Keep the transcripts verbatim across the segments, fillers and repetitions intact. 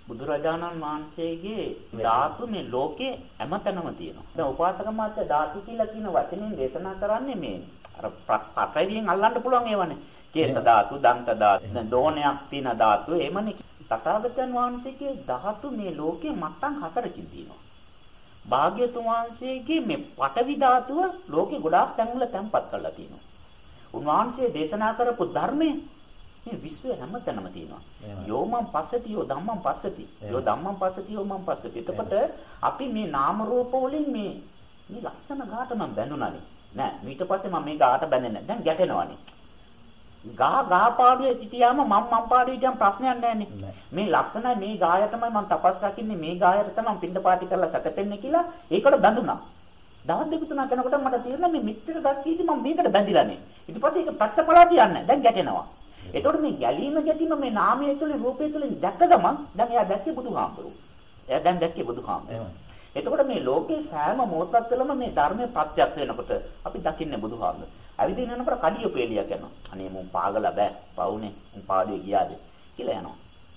බුදුරජාණන් වහන්සේගේ ධාතු මේ ලෝකේ හැමතැනම තියෙනවා. දැන් උපාසක මාත්‍ය ධාතු කියලා කියන වචنين දේශනා කරන්නේ මේ අර පටවියෙන් අල්ලන්න පුළුවන් ඒවනේ. කේස ධාතු, දන්ත ධාතු, දැන් දෝණයක් තියෙන ධාතු එහෙමනේ. තථාගතයන් වහන්සේගේ ධාතු මේ ලෝකේ මට්ටම් හතරකින් තියෙනවා. භාග්‍යතුන් වහන්සේගේ මේ පටවි ධාතුව ලෝකේ ගොඩාක් තැන්වල තැන්පත් කරලා තියෙනවා. උන්වහන්සේ දේශනා කරපු ධර්මයේ මේ විශ්වය හැමතැනම තියෙනවා. යෝමං පස්සති යෝ ධම්මං පස්සති. යෝ ධම්මං පස්සති යෝ මං පස්සති. එතකොට අපි මේ නාම රූප වලින් මේ මේ ලස්සන ගාට මම බැඳුණානේ. නෑ ඊට පස්සේ මම මේ ගාට බැඳෙන්නේ නැහැ. දැන් ගැටෙනවානේ. ගා ගා පාඩුවේ සිටියාම මම මම පාඩුවේ හිටියම් ප්‍රශ්නයක් නැහැනේ. මේ ලස්සනයි මේ ගාය තමයි මම තපස් රකින්නේ මේ ගායට තමයි මම පින්ඩ පාටි කරලා සැතපෙන්නේ කියලා ඒකට බැඳුණා. දවස් දෙක තුනක් යනකොට මට තේරෙනවා මේ මිත්‍ර ගස් කීදී මම මේකට බැඳිලානේ. ඊට පස්සේ ඒක පැත්තපලා තියන්නේ. දැන් ගැටෙනවා. එතකොට මේ ගැලීම ගැටීම මේ නාමයේ තුලින් රූපයේ තුලින් දැක්ක ගමන් දැන් එයා දැක්කේ බුදුහාමුදුරුවෝ. එයා දැන් දැක්කේ බුදුහාමුදුරුවෝ. එතකොට මේ ලෝකේ සෑම මොහොතක් තුළම මේ ධර්මයේ ප්‍රත්‍යක්ෂ වෙනකොට අපි දකින්නේ බුදුහාමුදුරුවෝ. අවිදින යනකොට කඩිය පෙළියක් යනවා. අනේ මුන් පාගලා බෑ. පවුනේ. මුන් පාඩුවේ ගියාද කියලා යනවා.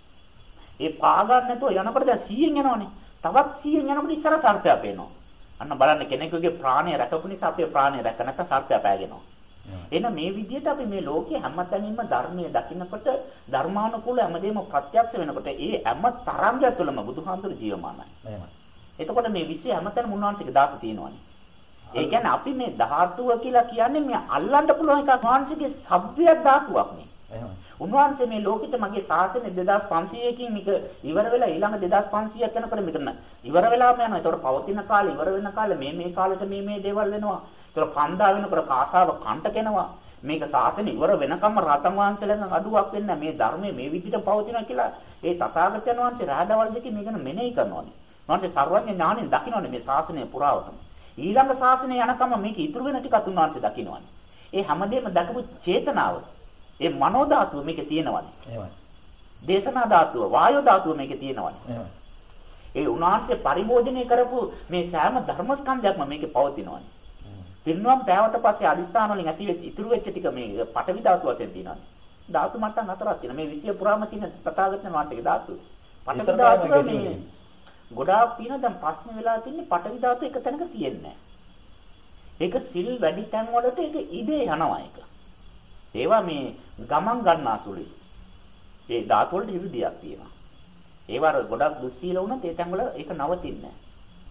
ඒ පාගන්න නැතුව යනකොට දැන් සීයෙන් යනවනේ. තවත් සීයෙන් යනකොට ඉස්සර සර්පයා පේනවා. අන්න බලන්න කෙනෙකුගේ ප්‍රාණය රැකපු නිසා අපේ ප්‍රාණය රැක නැත්නම් සර්පයා පෑගෙනවා. එහෙනම් මේ විදිහට අපි මේ ලෝකයේ හැමතැනින්ම ධර්මයේ දකින්නකොට ධර්මානුකූල හැමදේම ප්‍රත්‍යක්ෂ වෙනකොට ඒ හැම තරංගය තුළම බුදුහාමුදුරු ජීවමානයි. එහෙමයි. එතකොට මේ විශ්වය හැමතැනම උන්වහන්සේගේ ධාතු තියෙනවානේ. ඒ කියන්නේ අපි මේ ධාතුව කියලා කියන්නේ මේ අල්ලන්න පුළුවන් එකක් උන්වහන්සේගේ සබ්බිය ධාතුවක් නේ. එහෙමයි. උන්වහන්සේ මේ ලෝකෙට මගේ ශාසනය දෙදාස් පන්සීයකින් මේක ඉවර වෙලා ඊළඟ දෙදාස් පන්සීයක් යනකොට මෙතන ඉවර වෙලාම යනවා. ඒතකොට පවතින කාලේ ඉවර වෙන කාලේ මේ මේ කාලෙට මේ මේ දේවල් වෙනවා. ඒක පන්දා වෙනකොට කාසාව කන්ට කෙනවා. මේක සාසන ඉවර වෙනකම්ම රතන් වහන්සේලාගෙන් අඩුවක් වෙන්නේ මේ ධර්මයේ මේ විදිහට පවතිනවා කියලා ඒ තථාගතයන් වහන්සේ රහදවල් දෙකේ මේකන මෙනෙහි කරනවානේ. වහන්සේ සර්වඥ ඥාණයෙන් දකින්නවානේ මේ ශාසනය පුරාවටම. ඊළඟ ශාසනය යනකම් මේක ඉතුරු වෙන ටිකත් උන්වහන්සේ දකින්නවානේ. ඒ හැමදේම දකපු චේතනාව ඒ මනෝ ධාතුව මේකේ තියෙනවානේ. එහෙමයි. දේශනා ධාතුව, වායෝ ධාතුව මේකේ තියෙනවානේ. එහෙමයි. ඒ උන්වහන්සේ පරිභෝජනය කරපු මේ සෑම ධර්මස්කන්ධයක්ම මේකේ පවතිනවානේ. පින්නම් පෑවට පස්සේ අදිස්ථාන වලින් ඇති වෙච්ච ඉතුරු වෙච්ච ටික මේ පඨවි ධාතු වශයෙන් තියෙනවා. ධාතු මට්ටම් හතරක් තියෙනවා. මේ විශ්ය පුරාම තියෙන තථාගතයන් වහන්සේගේ ධාතු. පඨවි ධාතුව මේ ගොඩාක් තියෙනවා. දැන් ප්‍රශ්න වෙලා තින්නේ පඨවි ධාතු එක තැනක තියෙන්නේ නැහැ. ඒක සිල් වැඩි තැන් වලට ඒක ඉබේ යනවා ඒක. ඒවා මේ ගමන් ගන්නාසුළුයි. ඒ ධාතු වලට ඉරිදියක් තියෙනවා. ඒවා ගොඩක් දුස්සීල වුණත් ඒ තැන් වල ඒක නවතින්නේ නැහැ.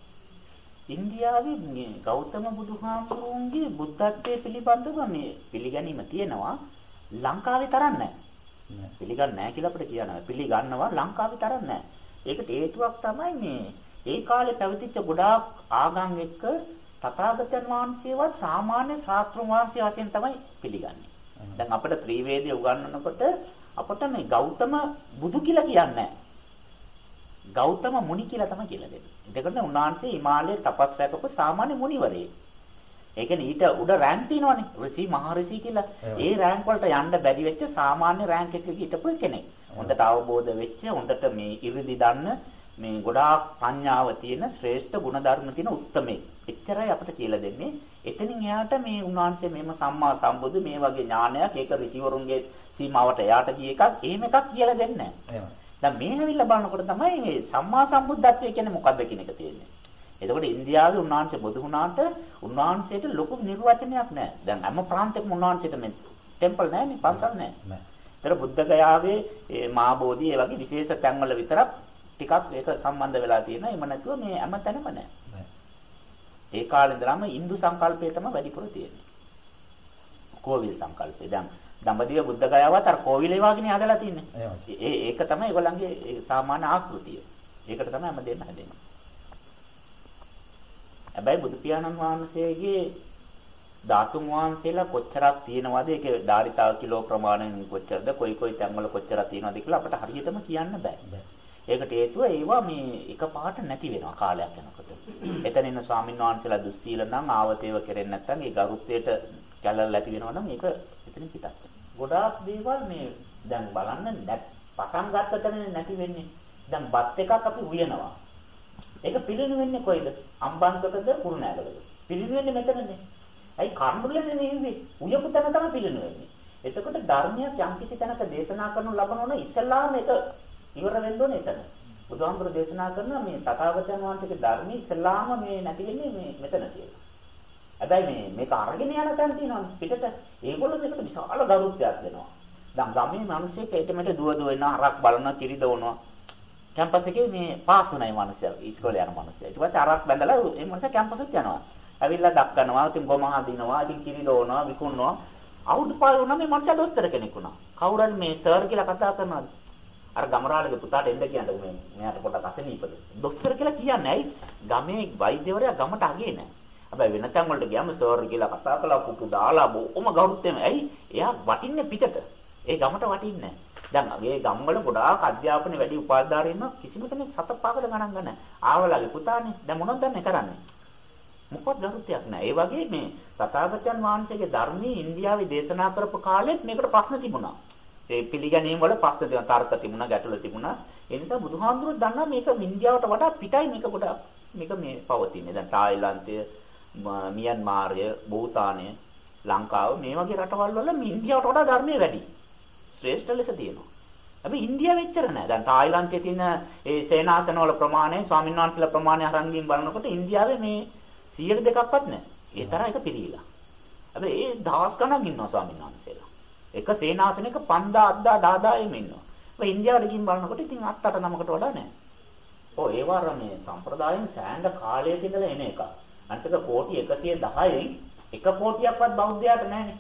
ඉන්දියාවේ මේ ගෞතම බුදුහාමුදුරුවන්ගේ බුද්ධත්වයේ පිළිබඳව මේ පිළිගැනීම තියෙනවා ලංකාවේ තරම් නැහැ. පිළිගන්නේ නැහැ කියලා අපිට කියනවා. පිළිගන්නවා ලංකාවේ තරම් නැහැ. ඒකට හේතුවක් තමයි මේ ඒ කාලේ පැවතිච්ච ගොඩාක් ආගම් එක්ක තථාගතයන් වහන්සේවත් සාමාන්‍ය ශාස්ත්‍ර වහන්සේ වශයෙන් තමයි පිළිගන්නේ. දැන් අපිට ත්‍රිවේදය උගන්වනකොට අපට මේ ගෞතම බුදු කියලා කියන්නේ නැහැ. ගෞතම මුනි කියලා තමයි කියලා දෙන්නේ. එතකොට උන්වහන්සේ හිමාලයේ තපස් රැකපු සාමාන්‍ය මුනිවරයෙක්. ඒ කියන්නේ ඊට උඩ රෑන්ක් තියෙනවනේ. ඍෂි මහ ඍෂි කියලා. ඒ රෑන්ක් වලට යන්න බැරි වෙච්ච සාමාන්‍ය රෑන්ක් එකක හිටපු කෙනෙක්. හොඳට අවබෝධ වෙච්ච හොඳට මේ ඉරිදි දන්න මේ ගොඩාක් ප්‍රඥාව තියෙන ශ්‍රේෂ්ඨ ගුණධර්ම තියෙන උත්මේ. එච්චරයි අපිට කියලා දෙන්නේ. එතනින් එයාට මේ උන්වහන්සේ මෙහෙම සම්මා සම්බුදු මේ වගේ ඥානයක් ඒක ඍෂිවරුන්ගේ සීමාවට එයාට ගිය එකක් එහෙම එකක් කියලා දෙන්නේ නැහැ. දැන් මේ හැවිල්ලා බලනකොට තමයි මේ සම්මා සම්බුද්ධත්වය කියන්නේ මොකද්ද කියන එක තියෙන්නේ. එතකොට ඉන්දියාවේ උන්වහන්සේ බුදු වුණාට උන්වහන්සේට ලොකු නිර්වචනයක් නැහැ. දැන් හැම ප්‍රාන්තයකම උන්වහන්සේට මේ ටෙම්පල් නැහැනේ, පන්සල් නැහැ. ඒතර බුද්ධ ගයාවේ මේ මහා බෝධි ඒ වගේ විශේෂ තැන්වල විතරක් ටිකක් ඒක සම්බන්ධ වෙලා තියෙනවා. එහෙම නැතුව මේ හැමතැනම නැහැ. ඒ කාලේ ඉඳලාම Hindu සංකල්පය තමයි වැඩිපුර තියෙන්නේ. කෝවිල් සංකල්පය. දැන් දඹදිව බුද්ධ ගයාවත් අර කෝවිලේ වගේනේ හදලා තින්නේ. ඒ ඒක තමයි ඒගොල්ලන්ගේ සාමාන්‍ය ආකෘතිය. ඒකට තමයි හැම දෙන්න හැදෙන්නේ. හැබැයි බුදු පියාණන් වහන්සේගේ ධාතුන් වහන්සේලා කොච්චරක් තියෙනවද ඒකේ ධාරිතාව කිලෝ ප්‍රමාණයෙන් කොච්චරද කොයි කොයි තැන්වල කොච්චරක් තියෙනවද කියලා අපිට හරියටම කියන්න බෑ. ඒකට හේතුව ඒවා මේ එකපාරට නැති වෙනවා කාලයක් යනකොට. එතන ඉන්න ස්වාමීන් වහන්සේලා දුස්සීල නම් ආවතේව කෙරෙන්නේ නැත්නම් ඒ ගරුත්වයට කැලල ඇති වෙනවා නම් ඒක එතන පිටත්. ගොඩාක් දේවල් මේ දැන් බලන්න පටන් ගත්ත තැන නැති වෙන්නේ. දැන් බත් එකක් අපි උයනවා. ඒක පිළිණු වෙන්නේ කොයිද? අම්බන්තකද කුරුණෑගලද? පිළිණු වෙන්නේ මෙතනනේ. ඇයි කර්මුලනේ නෙවෙයි. උයපු තැන තමයි පිළිණු වෙන්නේ. එතකොට ධර්මයක් යම්කිසි තැනක දේශනා කරනු ලබන ඕන ඉස්සල්ලාම ඒක ඉවර වෙන්න ඕනේ එතන. බුදුහාමුදුරු දේශනා කරන මේ තථාගතයන් වහන්සේගේ ධර්මයේ ඉස්ලාම මේ නැති වෙන්නේ මේ මෙතන කියලා. හැබැයි මේ මේක අරගෙන යන තැන තියෙනවා පිටට. ඒගොල්ලෝ දෙකට විශාල ගෞරවයක් දෙනවා. දැන් ගමේ මිනිස්සු කේතමෙට දුව දුව එන හරක් බලන කිරි දවනවා. කැම්පස් එකේ මේ පාස් වුණයි මිනිස්සු ඉස්කෝලේ යන මිනිස්සු. ඊට පස්සේ හරක් බැඳලා ඒ මිනිස්සු කැම්පස්ට යනවා. ඇවිල්ලා දක්කනවා, ඉතින් ගොම හදිනවා, ඉතින් කිරි දවනවා, විකුණනවා. අවුරුදු පාර වුණා මේ මිනිස්සු දොස්තර කෙනෙක් වුණා. කවුරුන් මේ සර් කියලා කතා කරනවා. අර ගමරාලගේ පුතාට එන්න කියන්නේ මේ මෙයාට පොඩක් අසනීපද. දොස්තර කියලා කියන්නේ ඇයි? ගමේ වෛද්‍යවරයා ගමට අගේ නැහැ. හැබැයි වෙන තැන් වලට ගියාම සර් කියලා කතා කළා පුතු දාලා බොහොම ගෞරවයෙන්. ඇයි? එයා වටින්නේ පිටට. ඒ ගමට වටින්නේ නැහැ. දැන් මේ ගම් වල ගොඩාක් අධ්‍යාපන වැඩි උපාධාරී ඉන්න කිසිම කෙනෙක් සත පහකට ගණන් ගන්න. ආවලගේ පුතානේ දැන් මොනවද දැන් කරන්නේ? මොකවත් ගෞරවයක් නැහැ. ඒ වගේ මේ තථාගතයන් වහන්සේගේ ධර්මයේ ඉන්දියාවේ දේශනා කරපු කාලෙත් මේකට ප්‍රශ්න තිබුණා. ඒ පිළිගැනීම වල ප්‍රශ්න තිබුණා, තර්ක තිබුණා, ගැටලු තිබුණා. ඒ නිසා බුදුහාමුදුරුවෝ දන්නා මේක ඉන්දියාවට වඩා පිටයි මේක ගොඩක් මේක මේ පවතින්නේ. දැන් තායිලන්තය, මියන්මාරය, භූතානය, ලංකාව මේ වගේ රටවල් වල ඉන්දියාවට වඩා ධර්මයේ වැඩි. ශ්‍රේෂ්ඨ ලෙස තියෙනවා. හැබැයි ඉන්දියාවේ එච්චර නෑ. දැන් තායිලන්තයේ තියෙන ඒ සේනාසන වල ප්‍රමාණය, ස්වාමීන් වහන්සේලා ප්‍රමාණය අරන් ගින් බලනකොට ඉන්දියාවේ මේ සියයට දෙකක්වත් නෑ. ඒ තරම් එක පිළිලා. හැබැයි ඒ දහස් ගණන් ඉන්නවා ස්වාමීන් වහන්සේලා. එක සේනාසනයක පන්දා අද්දා දාදා එම ඉන්නවා. ඒ ඉන්දියාවට ගින් බලනකොට ඉතින් අට අට නමකට වඩා නෑ. ඔව් ඒ වර මේ සම්ප්‍රදායෙන් සෑහෙන කාලයක ඉඳලා එන එක. අන්තික කෝටි එකසිය දහයෙන් එක කෝටියක්වත් බෞද්ධයාට නෑනේ.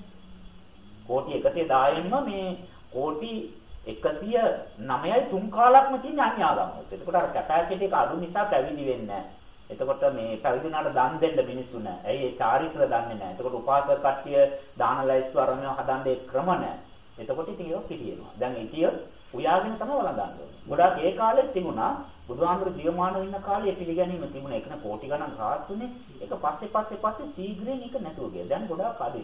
කෝටි එකසිය දහයෙන්ම මේ කෝටි එකසිය නවයයි තුන් කාලක්ම තියෙන අන්‍ය ආගම්වල. එතකොට අර කැපැසිටි එක අඩු නිසා පැවිදි වෙන්නේ නැහැ. එතකොට මේ පැවිදි වුණාට දන් දෙන්න මිනිස්සු නැහැ. ඇයි ඒ චාරිත්‍ර දන්නේ නැහැ. එතකොට උපාසක කට්ටිය දාන ලයිස්තු අරගෙන හදන්නේ ක්‍රම නැහැ. එතකොට ඉතින් ඒක පිළියෙනවා. දැන් ඉතිය උයාගෙන තමයි වළඳන්නේ. ගොඩාක් ඒ කාලෙත් තිබුණා බුදුහාමුදුරු ජීවමානව ඉන්න කාලේ පිළිගැනීම තිබුණා. ඒකන කෝටි ගණන් රාත් තුනේ. ඒක පස්සේ පස්සේ පස්සේ සීග්‍රයෙන් ඒක නැතුව ගියා. දැන් ගොඩාක් අඩුයි.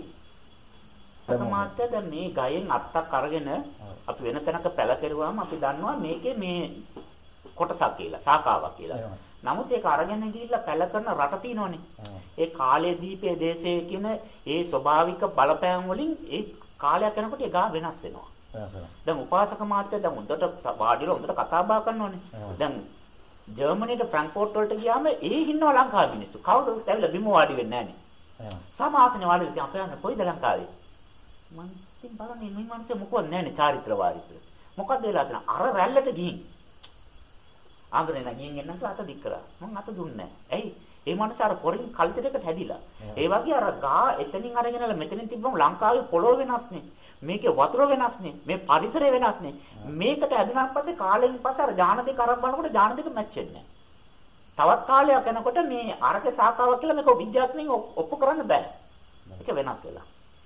සමාජය දැන් මේ ගයෙන් අත්තක් අරගෙන අපි වෙන තැනක පැල කෙරුවාම අපි දන්නවා මේකේ මේ කොටසක් කියලා සාකාවක් කියලා. නමුත් ඒක අරගෙන ගිහිල්ලා පැල කරන රට තියෙනවනේ. ඒ කාලයේ දීපේ දේශයේ කියන ඒ ස්වභාවික බලපෑම් වලින් ඒ කාලයක් යනකොට ඒ ගා වෙනස් වෙනවා. දැන් උපාසක මාත්‍ය දැන් හොඳට වාඩිලා හොඳට කතා බහ කරනවනේ. දැන් ජර්මනියට ෆ්‍රැන්ක්ෆර්ට් වලට ගියාම ඒ ඉන්නවා ලංකාවේ මිනිස්සු. කවුරුත් ඇවිල්ලා බිම වාඩි වෙන්නේ නැහනේ. සමාසනේ වාඩි වෙලා අපේ යන්නේ කොයිද ලංකාවේ? මං ඉතින් බලන්නේ මේ මිනිස්සු මොකවත් නැහැනේ චාරිත්‍ර වාරිත්‍ර. මොකද වෙලා තියෙන අර රැල්ලට ගිහින් ආගරේ නැගින් එන්නත් අත දික් කරා. මං අත දුන්නේ නැහැ. ඇයි? ඒ මනුස්සය අර පොරින් කල්චර් එකට හැදිලා. ඒ වගේ අර ගා එතනින් අරගෙනලා මෙතනින් තිබ්බම ලංකාවේ පොළොව වෙනස්නේ. මේකේ වතුර වෙනස්නේ. මේ පරිසරය වෙනස්නේ. මේකට ඇදුනාන් පස්සේ කාලෙකින් පස්සේ අර ඥාන දෙක අරන් බලනකොට ඥාන දෙක මැච් වෙන්නේ නැහැ. තවත් කාලයක් යනකොට මේ අරක සාකාවක් කියලා මේක විද්‍යාත්මකව ඔප්පු කරන්න බෑ. ඒක වෙනස් වෙලා.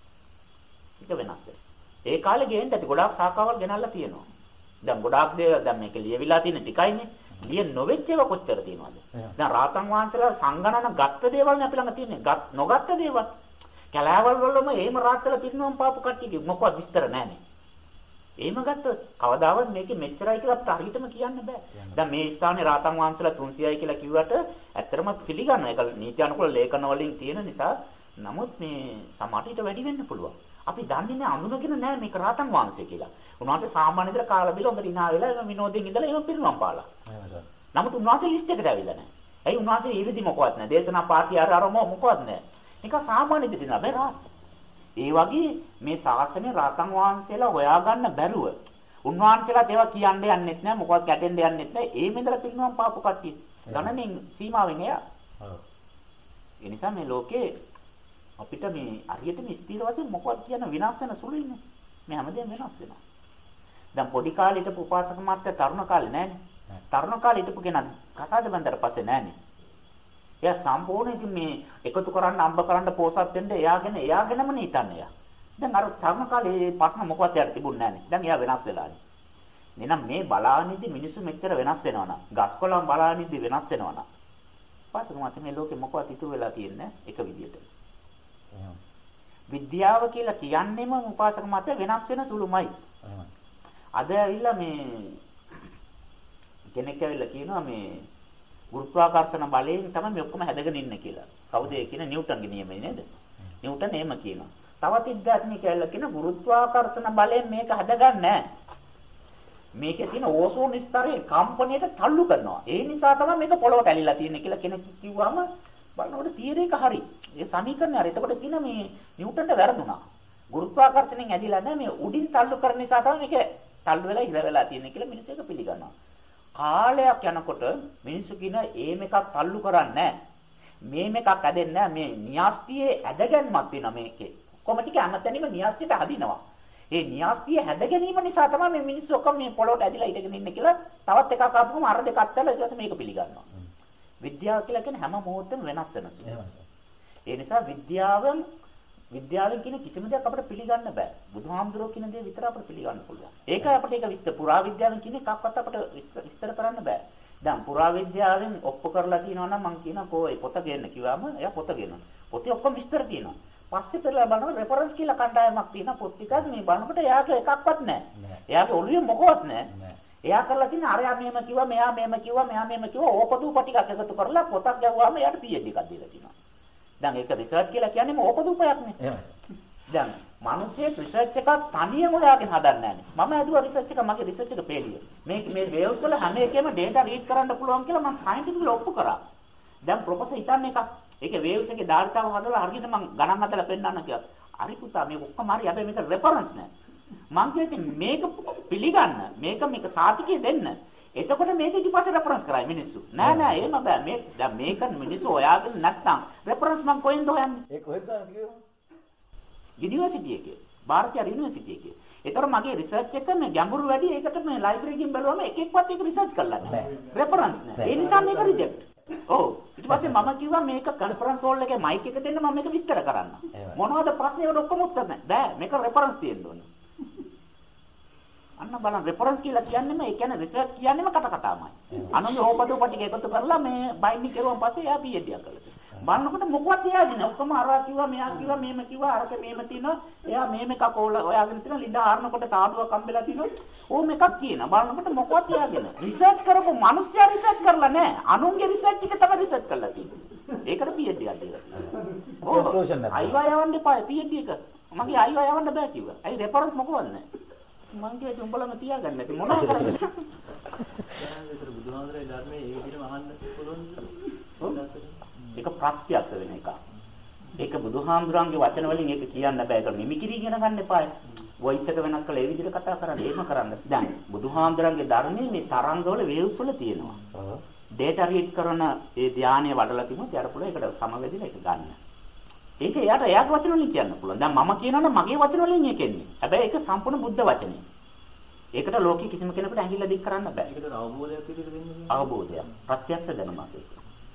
ඒක වෙනස් වෙලා. ඒ කාලේ ගේන්න ඇති ගොඩාක් සාකාවල් ගෙනල්ලා තියෙනවා. දැන් ගොඩාක් දේ දැන් මේක ලියවිලා තියෙන ටිකයිනේ. ලිය නොවෙච්ච ඒවා කොච්චර තියෙනවද? දැන් රාතන් වහන්සේලා සංගණන ගත්ත දේවල් නේ අපි ළඟ තියෙන්නේ. නොගත්ත දේවල්. කැලෑවල් වලම එහෙම රාත්තලා පිරිනවම් පාපු කට්ටිය මොකවත් විස්තර නැහනේ. එහෙම ගත්තොත් කවදාවත් මේකේ මෙච්චරයි කියලා අපිට හරියටම කියන්න බෑ. දැන් මේ ස්ථානේ රාතන් වහන්සේලා තුන්සියයි කියලා කිව්වට ඇත්තටම පිළිගන්න. ඒක නීති අනුකූල ලේඛන වලින් තියෙන නිසා නමුත් මේ සමහරට වැඩි වෙන්න පුළුවන්. අපි දන්නේ නැහැ අඳුනගෙන නැහැ මේක රාතන් වහන්සේ කියලා. උන්වහන්සේ සාමාන්‍ය විදිහට කාලා බිල හොඳ දිනා වෙලා විනෝදයෙන් ඉඳලා එහෙම පිරිනවම් පාලා. නමුත් උන්වහන්සේ ලිස්ට් එකට ඇවිල්ලා නැහැ. ඇයි උන්වහන්සේ ඊරිදි මොකවත් නැහැ. දේශනා පාටි අර අර මොකවත් නැහැ. ඒක සාමාන්‍ය දෙයක් නෑ රාත්. ඒ වගේ මේ ශාසනයේ රාතන් වහන්සේලා හොයාගන්න බැරුව උන්වහන්සේලාත් ඒවා කියන්න යන්නෙත් නෑ මොකවත් ගැටෙන්න යන්නෙත් නෑ. ඒ මෙන්දලා පිරිනවම් පාපු කට්ටිය. ගණනින් සීමාවෙන් එයා. ඔව්. ඒ නිසා මේ ලෝකේ අපිට මේ හරියටම ස්ථීර වශයෙන් මොකවත් කියන විනාශ වෙන සුළුයිනේ. මේ හැමදේම වෙනස් වෙනවා. දැන් පොඩි කාලේ හිටපු උපාසක මාත්‍ය තරුණ කාලේ නෑනේ. තරුණ කාලේ හිටපු කෙනා කසාද බඳලා පස්සේ නෑනේ. එයා සම්පූර්ණ ඉතින් මේ එකතු කරන්න අම්බ කරන්න පෝසත් වෙන්න එයාගෙන එයාගෙනම හිතන්නේ එයා. දැන් අර තරුණ කාලේ ප්‍රශ්න මොකවත් එයාට තිබුණේ නෑනේ. දැන් එයා වෙනස් වෙලානේ. එහෙනම් මේ බලානිදි මිනිස්සු මෙච්චර වෙනස් වෙනවනම් ගස්කොළන් බලානිදි වෙනස් වෙනවනම් පාසක මාත් මේ ලෝකෙ මොකවත් ඉතුරු වෙලා තියෙන්නේ එක විදියට. විද්‍යාව කියලා කියන්නේම උපාසක මාත් වෙනස් වෙන සුළුමයි. අද ඇවිල්ලා මේ කෙනෙක් ඇවිල්ලා කියනවා මේ ගුරුත්වාකර්ෂණ බලයෙන් තමයි මේ ඔක්කොම හැදගෙන ඉන්නේ කියලා. කවුද ඒ කියන නිව්ටන්ගේ නියමයි නේද? නිව්ටන් එහෙම කියනවා. තවත් විද්‍යාඥයෙක් ඇවිල්ලා කියන ගුරුත්වාකර්ෂණ බලයෙන් මේක හදගන්නේ නැහැ. මේකේ තියෙන ඕසෝන් ස්තරයේ කම්පණයට තල්ලු කරනවා. ඒ නිසා තමයි මේක පොළොවට ඇලිලා තියෙන්නේ කියලා කෙනෙක් කිව්වම බලනකොට තියරේ එක හරි. ඒ සමීකරණය හරි. එතකොට කියන මේ නිව්ටන්ට වැරදුනා. ගුරුත්වාකර්ෂණයෙන් ඇදිලා නැහැ මේ උඩින් තල්ලු කරන නිසා තමයි මේක තල්ලු වෙලා ඉර වෙලා තියෙන්නේ කියලා මිනිස්සු එක පිළිගන්නවා. කාලයක් යනකොට මිනිස්සු කියන ඒ මේකක් තල්ලු කරන්නේ නැහැ. මේ මේකක් ඇදෙන්නේ නැහැ. මේ න්‍යාස්තියේ ඇදගැන්මක් තියෙනවා මේකේ. කොහොම ටික අමතැනීම න්‍යාස්තියට හදිනවා. ඒ න්‍යාස්තිය හැද ගැනීම නිසා තමයි මේ මිනිස්සු ඔක්කොම මේ පොළොවට ඇදිලා ඉඳගෙන ඉන්නේ කියලා තවත් එකක් ආපුවම අර දෙකක් අත්තලා ඊට පස්සේ මේක පිළිගන්නවා. විද්‍යාව කියලා කියන්නේ හැම මොහොතෙම වෙනස් වෙන සුළු. ඒ නිසා විද්‍යාවෙන් විද්‍යාවෙන් කියන කිසිම දෙයක් අපිට පිළිගන්න බෑ. බුදුහාමුදුරුවෝ කියන දේ විතර අපිට පිළිගන්න පුළුවන්. ඒක අපිට ඒක විස්තර පුරා විද්‍යාවෙන් කියන එකක්වත් අපිට විස්තර කරන්න බෑ. දැන් පුරා විද්‍යාවෙන් ඔප්පු කරලා තියෙනවා නම් මම කියනවා කෝ ඒ පොත ගේන්න කිව්වම එයා පොත ගේනවා. පොතේ ඔක්කොම විස්තර තියෙනවා. පස්සේ පෙරලා බලනවා රෙෆරන්ස් කියලා කණ්ඩායමක් තියෙන පොත් ටිකක් මේ බලනකොට එයාගේ එකක්වත් නැහැ. එයාගේ ඔළුවේ මොකවත් නැහැ. එයා කරලා තියෙන අරයා මෙහෙම කිව්වා මෙයා මෙහෙම කිව්වා මෙයා මෙහෙම කිව්වා ඕපදූප ටිකක් එකතු කරලා පොතක් ගැව්වාම එයාට පී එච් ඩි එකක් දීලා තියෙනවා. දැන් ඒක රිසර්ච් කියලා කියන්නේම ඕපදූපයක් නේ. දැන් මිනිස්සේ රිසර්ච් එකක් තනියම හොයාගෙන හදන්නේ නැහැ. මම ඇදුවා රිසර්ච් එක මගේ රිසර්ච් එක පේලිය. මේ මේ වේව්ස් වල හැම එකෙම data read කරන්න පුළුවන් කියලා මම සයන්ටිෆිකලි ඔප්පු කරා. දැන් ප්‍රොෆෙසර් හිතන්නේ එකක් ඒකේ වේව්ස් එකේ ධාරිතාව හදලා හරියට මම ගණන් හදලා පෙන්නන්න කියලා. හරි පුතා මේක ඔක්කොම හරි හැබැයි මේක රෙෆරන්ස් නෑ. මං කියන්නේ මේක පිළිගන්න මේක මේක සාතිකය දෙන්න. එතකොට මේක ඊට පස්සේ රෙෆරන්ස් කරයි මිනිස්සු. නෑ නෑ එහෙම බෑ. මේ දැන් මේක මිනිස්සු හොයාගෙන නැත්නම් රෙෆරන්ස් මං කොහෙන්ද හොයන්නේ? ඒ කොහෙද කියනවා? යුනිවර්සිටි එකේ. ಭಾರತೀಯ යුනිවර්සිටි එකේ. ඒතර මගේ රිසර්ච් එක මේ ගැඹුරු වැඩි ඒකට මේ ලයිබ්‍රරි එකකින් බැලුවම එක එකවත් ඒක රිසර්ච් කරලා නෑ. රෙෆරන්ස් නෑ. ඒ නිසා මේක රිජෙක්ට්. ඔව් ඊට පස්සේ මම කිව්වා මේක කන්ෆරන්ස් හෝල් එකේ මයික් එක දෙන්න මම මේක විස්තර කරන්න. මොනවද ප්‍රශ්නේ වල ඔක්කොම උත්තර නැහැ. බෑ මේක රෙෆරන්ස් තියෙන්න ඕනේ. අන්න බලන්න රෙෆරන්ස් කියලා කියන්නේම ඒ කියන්නේ රිසර්ච් කියන්නේම කට කතාමයි. අනුන්ගේ ඕපදූප ටික එකතු කරලා මේ බයින්ඩින් කරුවන් පස්සේ එයා පී එච් ඩි එකක් කළා. බලනකොට මොකවත් එයාගෙන ඔක්කොම අරවා කිව්වා මෙයා කිව්වා මෙහෙම කිව්වා අරක මෙහෙම තියෙනවා. එයා මෙහෙම එකක් ඔයාගෙන තියෙනවා ලිඳා ආරනකොට තාඩුවක් හම්බෙලා තියෙනවා. ඕම එකක් කියන බලනකොට මොකවත් එයාගෙන රිසර්ච් කරපු මිනිස්සයා රිසර්ච් කරලා නැහැ. අනුන්ගේ රිසර්ච් ටික තමයි රිසර්ච් කරලා තියෙන්නේ. ඒකට පී එච් ඩි එකක් දීලා තියෙනවා. කන්ක්ලූෂන් නැහැ. අයිවා යවන්න එපා පී එච් ඩි එක. මගේ අයිවා යවන්න බෑ කිව්වා. අයි රෙෆරන්ස් මොකවත් නැහැ. මං කිව්වා උඹලම තියාගන්න නැති මොනවා කරන්නේ. දැන් විතර බුදුහාමරේ ධර්මයේ ඒ විදිහම අහන්න පුළුවන්ද? ඒක ප්‍රත්‍යක්ෂ වෙන එක. ඒක බුදුහාමුදුරන්ගේ වචන වලින් ඒක කියන්න බෑ. ඒක මිමිකිරි ඉගෙන ගන්න එපා. වොයිස් එක වෙනස් කරලා ඒ විදිහට කතා කරන්නේ. එහෙම කරන්න. දැන් බුදුහාමුදුරන්ගේ ධර්මයේ මේ තරංගවල වේව්ස් වල තියෙනවා. ඔව්. data read කරන ඒ ධානය වඩලා තිබුණොත් යාර පුළුවන් ඒකට සමවැදිලා ඒක ගන්න. ඒක එයාට එයාගේ වචන වලින් කියන්න පුළුවන්. දැන් මම කියනවනම් මගේ වචන වලින් ඒක එන්නේ. හැබැයි ඒක සම්පූර්ණ බුද්ධ වචනේ. ඒකට ලෝකෙ කිසිම කෙනෙකුට ඇඟිල්ල දික් කරන්න බෑ. ඒකට අවබෝධයක් විදිහට දෙන්නේ. අවබෝධයක්. ප්‍රත්‍යක්ෂ දැනුමක් ඒක.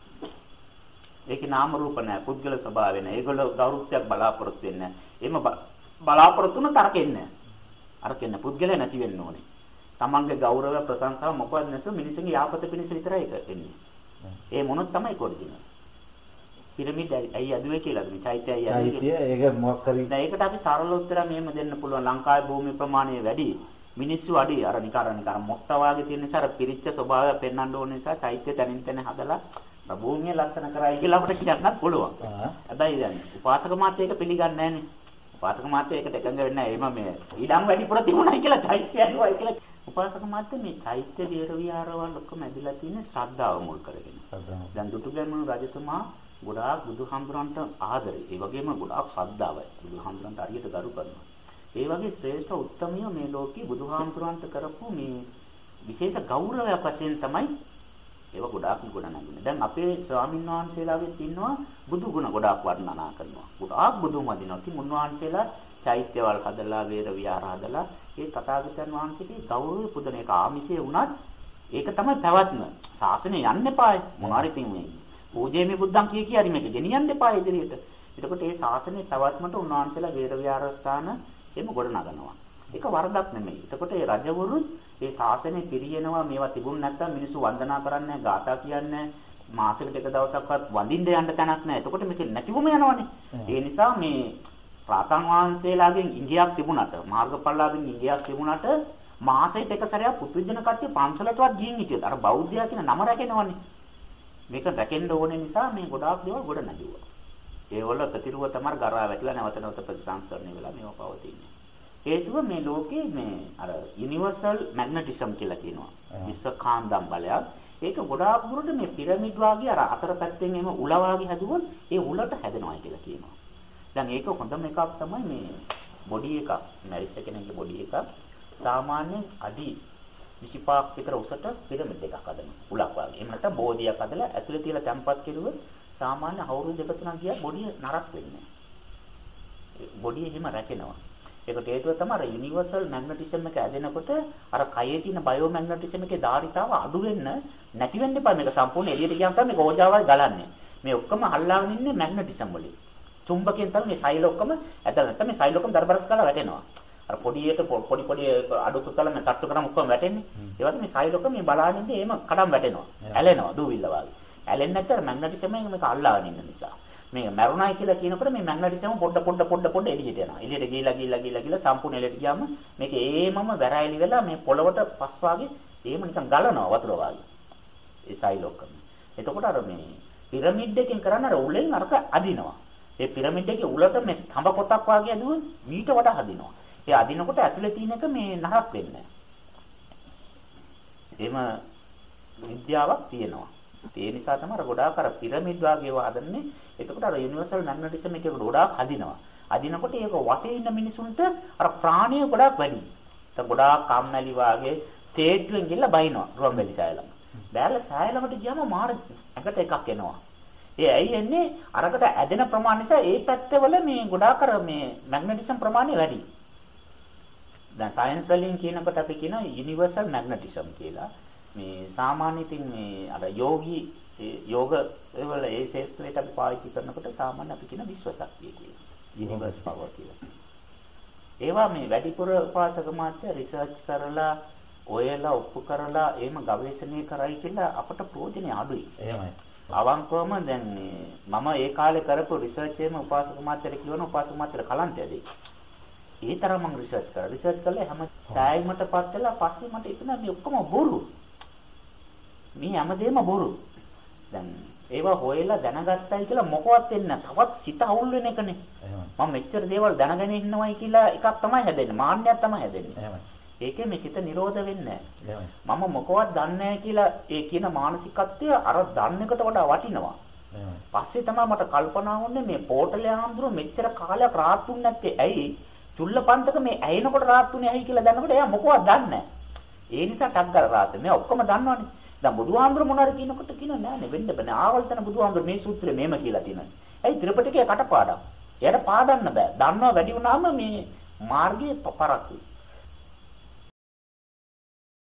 ඒකේ නාම රූප නැහැ පුද්ගල ස්වභාවය නැහැ. ඒගොල්ලෝ ගෞරවයක් බලාපොරොත්තු වෙන්නේ නැහැ. එහෙම බලාපොරොත්තු වුණත් අරකෙන්නේ නැහැ. අරකෙන්නේ පුද්ගලයා නැති වෙන්න ඕනේ. තමන්ගේ ගෞරවය ප්‍රශංසාව මොකවත් නැතුව මිනිස්සුන්ගේ යාපත පිණිස විතරයි ඒක එන්නේ. ඒ මොනොත් තමයි කොරිජිනල්. පිරමිඩ් ඇයි අදුවේ කියලාද මේ චෛත්‍ය ඇයි අදුවේ? චෛත්‍ය ඒක මොකක් කරේ? දැන් ඒකට අපි සරල උත්තර මෙහෙම දෙන්න පුළුවන්. ලංකාවේ භූමි ප්‍රමාණය වැඩි. මිනිස්සු අඩි අර නිකර නිකර මොක්ත වාගේ තියෙන නිසා අර පිරිච්ච ස්වභාවය පෙන්වන්න ඕන නිසා චෛත්‍ය තනින් තන හදලා භූමිය ලස්සන කරයි කියලා අපිට කියන්නත් පුළුවන්. හැබැයි දැන් උපාසක මාත්‍ය ඒක පිළිගන්නේ නැහනේ. උපාසක මාත්‍ය ඒකට එකඟ වෙන්නේ නැහැ. එහම මේ ඊඩම් වැඩිපුර තිබුණයි කියලා චෛත්‍ය යනවා කියලා. උපාසක මාත්‍ය මේ චෛත්‍ය විහෙර විහාරවල ඔක්කොම ඇදලා තියෙන ශ්‍රද්ධාව මුල් කරගෙන. දැන් දුටුගැමුණු රජතුමා ගොඩාක් බුදුහාමුදුරන්ට ආදරේ. ඒ වගේම ගොඩාක් ශ්‍රද්ධාවයි. බුදුහාමුදුරන්ට හරියට ගරු කරනවා. ඒ වගේ ශ්‍රේෂ්ඨ උත්තමිය මේ ලෝකේ බුදුහාමුදුරන්ට කරපු මේ විශේෂ ගෞරවයක් වශයෙන් තමයි ඒව ගොඩාක් ගුණ නැගුණේ. දැන් අපේ ස්වාමීන් වහන්සේලාගෙත් ඉන්නවා බුදු ගුණ ගොඩාක් වර්ණනා කරනවා. ගොඩාක් බුදුන් වදිනවා. ඉතින් උන්වහන්සේලා චෛත්‍යවල් හදලා වේර විහාර හදලා ඒ තථාගතයන් වහන්සේගේ ගෞරවය පුදන එක ආමිෂේ වුණත් ඒක තමයි පැවැත්ම. ශාසනය යන්න එපායි. මොනාරි තින් මේ පූජේමි බුද්ධං කිය කිය හරි මේක ගෙනියන්න එපායි ඉදිරියට. එතකොට මේ ශාසනයේ පැවැත්මට උන්වහන්සේලා වේර විහාර ස්ථාන එහෙම ගොඩ නගනවා. ඒක වරදක් නෙමෙයි. එතකොට මේ රජවරුන් මේ ශාසනය පිරියනවා මේවා තිබුණ නැත්නම් මිනිස්සු වන්දනා කරන්නේ ගාථා කියන්නේ මාසෙකට එක දවසක්වත් වඳින්න යන්න තැනක් නැහැ. එතකොට මේක නැතිවම යනවනේ. ඒ නිසා මේ රාතන් වහන්සේලාගෙන් ඉංගියක් තිබුණාට මාර්ගඵලලාගෙන් ඉංගියක් තිබුණාට මාසෙට එක සැරයක් පුදුජන කට්ටිය පන්සලටවත් ගිහින් හිටියද අර බෞද්ධයා කියන නම රැකෙනවනේ. මේක රැකෙන්න ඕනේ නිසා මේ ගොඩාක් දේවල් ගොඩ නැගුවා. ඒවල ප්‍රතිරුව තමයි ගරා වැටිලා නැවත නැවත ප්‍රතිසංස්කරණය වෙලා මේව පවතින්නේ. හේතුව මේ ලෝකේ මේ අර යුනිවර්සල් මැග්නටිසම් කියලා කියනවා. විශ්ව කාන්දම් බලයක්. ඒක ගොඩාක් දුරට මේ පිරමිඩ් වාගේ අර අතර පැත්තෙන් එම උල වාගේ හැදුවොත් ඒ උලට හැදෙනවා කියලා කියනවා. දැන් ඒක හොඳම එකක් තමයි මේ බොඩි එකක්. මැරිච්ච කෙනෙක්ගේ බොඩි එකක් සාමාන්‍යයෙන් අඩි විසිපහක් විතර උසට පිරමිඩ් එකක් හදනවා. උලක් වාගේ. එහෙම නැත්නම් බෝධියක් හදලා ඇතුලේ තියලා තැම්පත් කෙරුවොත් සාමාන්‍ය අවුරුදු දෙක තුනක් ගියා බොඩිය නරක් වෙන්නේ නැහැ. බොඩිය එහෙම රැකෙනවා. ඒකට හේතුව තමයි අර යුනිවර්සල් මැග්නටිසම් එක ඇදෙනකොට අර කයේ තියෙන බයෝ මැග්නටිසම් එකේ ධාරිතාව අඩු වෙන්න නැති වෙන්න එපා. මේක සම්පූර්ණ එළියට ගියාම තමයි මේක ඕජාවයි ගලන්නේ. මේ ඔක්කොම හල්ලාගෙන ඉන්නේ මැග්නටිසම් වලින්. චුම්බකයෙන් තමයි මේ සෛල ඔක්කොම ඇදලා නැත්නම් මේ සෛල ඔක්කොම දරබරස් කරලා වැටෙනවා. අර පොඩි එක පොඩි පොඩි අඩුතු කරලා මේ තට්ටු කරාම ඔක්කොම වැටෙන්නේ. ඒ වගේ මේ සෛල ඔක්කොම මේ බලාගෙන ඉන්නේ එහෙම කඩම් වැටෙනවා. ඇලෙනවා දූවිල්ල වගේ. ඇලෙන්නේ නැත්නම් මැග්නටිසම් එක මේක අල්ලාගෙන ඉන්න නිසා. මේ මැරුණයි කියලා කියනකොට මේ මැග්නටිසම් පොඩ පොඩ පොඩ පොඩ එළියට යනවා. එළියට ගිහිලා ගිහිලා ගිහිලා ගිහිලා සම්පූර්ණ එළියට ගියාම මේක ඒමම වැරෑලි වෙලා මේ පොළවට පස් වාගේ එහෙම නිකන් ගලනවා වතුර වාගේ. ඒ සෛල ඔක්කොම. එතකොට අර මේ පිරමිඩ් එකෙන් කරන්නේ අර උලෙන් අරක අදිනවා. ඒ පිරමිඩ් එකේ උලට මේ තඹ පොතක් වාගේ අදුවොත් මීට වඩා හදිනවා. ඒ අදිනකොට ඇතුලේ තියෙන එක මේ නරක් වෙන්නේ නැහැ. එහෙම විද්‍යාවක් තියෙනවා. ඒ නිසා තමයි අර ගොඩාක් අර පිරමිඩ් වාගේ ඒවා හදන්නේ. එතකොට අර යුනිවර්සල් මැග්නටිසම් එකේ ගොඩාක් හදිනවා. අදිනකොට ඒක වටේ ඉන්න මිනිසුන්ට අර ප්‍රාණය ගොඩාක් වැඩි. ඒක ගොඩාක් කම්මැලි වාගේ තේට්ටුවෙන් ගිහලා බයිනවා රුවන්වැලි සෑයලම. බෑලා සෑයලමට ගියාම මාර ඇඟට එකක් එනවා. ඒ ඇයි එන්නේ අරකට ඇදෙන ප්‍රමාණය නිසා ඒ පැත්තවල මේ ගොඩාක් අර මේ මැග්නටිසම් ප්‍රමාණය වැඩි. දැන් සයන්ස් වලින් කියනකොට අපි කියනවා යුනිවර්සල් මැග්නටිසම් කියලා. මේ සාමාන්‍ය ඉතින් මේ අර යෝගී යෝග වල ඒ ශාස්ත්‍රයට අපි පාවිච්චි කරනකොට සාමාන්‍ය අපි කියන විශ්ව ශක්තිය කියලා. යුනිවර්ස් පවර් කියලා. ඒවා මේ වැඩිපුර උපාසක මාත්‍ය රිසර්ච් කරලා ඔයලා ඔප්පු කරලා එහෙම ගවේෂණය කරයි කියලා අපට ප්‍රයෝජනෙ අඩුයි. එහෙමයි. අවංකවම දැන් මේ මම ඒ කාලේ කරපු රිසර්ච් එකේම උපාසක මාත්‍යට කියවන උපාසක මාත්‍යට කලන්තය දෙයි. ඒ තරම් මම රිසර්ච් කරා. රිසර්ච් කළා හැම සෑයීමටපත් වෙලා පස්සේ මට හිතුණා මේ ඔක්කොම බොරු. මේ හැමදේම බොරු. දැන් ඒවා හොයලා දැනගත්තයි කියලා මොකවත් වෙන්නේ නැහැ. තවත් සිත අවුල් වෙන එකනේ. මම මෙච්චර දේවල් දැනගෙන ඉන්නවයි කියලා එකක් තමයි හැදෙන්නේ. මාන්නයක් තමයි හැදෙන්නේ. ඒකේ මේ සිත නිරෝධ වෙන්නේ නැහැ. මම මොකවත් දන්නේ නැහැ කියලා ඒ කියන මානසිකත්වය අර දන්න එකට වඩා වටිනවා. පස්සේ තමයි මට කල්පනා වුණේ මේ පෝටලේ ආම්දුර මෙච්චර කාලයක් රාත්තුන් නැත්තේ ඇයි? චුල්ලපන්තක මේ ඇයෙනකොට රාත්තුනේ ඇයි කියලා දැනනකොට එයා මොකවත් දන්නේ නැහැ. ඒ නිසා ටක් ගාලා රාත්තුනේ. මේ ඔක්කොම දන්නවනේ. දැන් බුදුහාමුදුර මොනවාරි කියනකොට කියන නෑනේ වෙන්න බෑ. ආවල්තන බුදුහාමුදුර මේ සූත්‍රය මෙහෙම කියලා තියෙනවා. ඇයි ත්‍රිපිටකයේ කටපාඩම්. එයාට පාදන්න බෑ. දන්නවා වැඩි වුණාම මේ මාර්ගයේ පරක්කුයි.